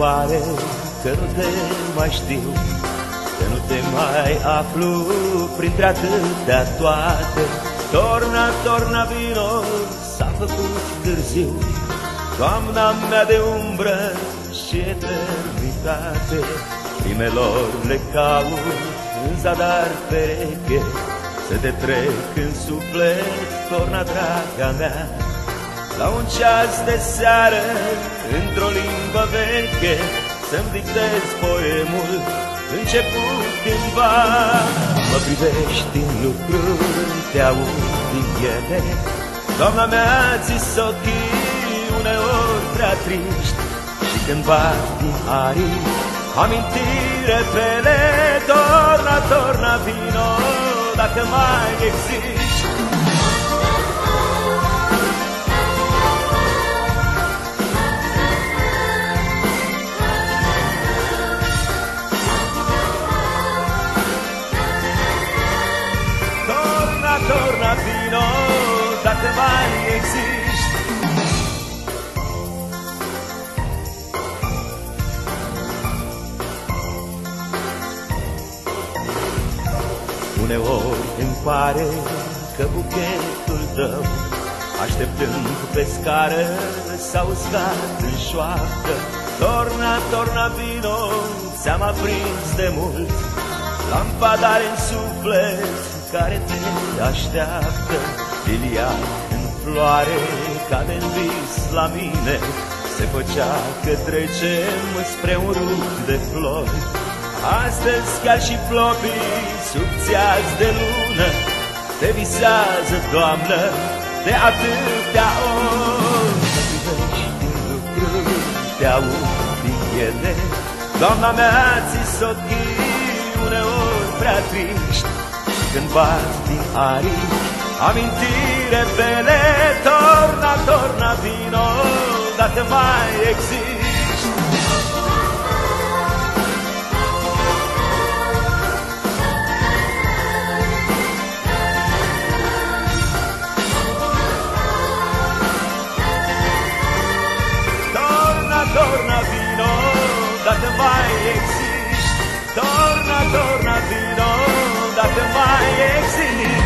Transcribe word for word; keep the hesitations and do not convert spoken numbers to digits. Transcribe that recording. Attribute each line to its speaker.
Speaker 1: pare că nu te mai știu, că nu te mai aflu printre atâtea toate. Torna, torna, vino, s-a făcut târziu, toamna mea de umbră și eternitate. Rimelor le caut în zadar pereche, să te trec în suflet, torna, draga mea. La un ceas de seară, într-o limbă veche, să-mi dictez poemul început cândva. Mă privești în lucruri, te aud din ele, doamna mea, ți-s ochii uneori prea triști. Și când bat din arii amintire pele, torna, torna, vino, dacă mai existi. Torna, vino, dacă mai existi. Uneori îmi pare că buchetul tău, așteptând pe scară, s-a uscat în șoaptă. Torna, torna, vino, ți-am aprins de mult lampadare în suflet care te așteaptă. Lilia în floare cade în vis la mine, se făcea că trecem spre un rug de flori. Astăzi chiar și flopii subțiați de lună te visează, Doamnă, de atâtea ori. Mă privești din lucruri, te aud din ele, doamna mea, ți-s ochii uneori prea triști. Când bat din arii amintire pele, torna, torna, vino, dacă mai existi. Torna, torna, vino, dacă mai existi. Torna, torna, vino, dacă mai existi.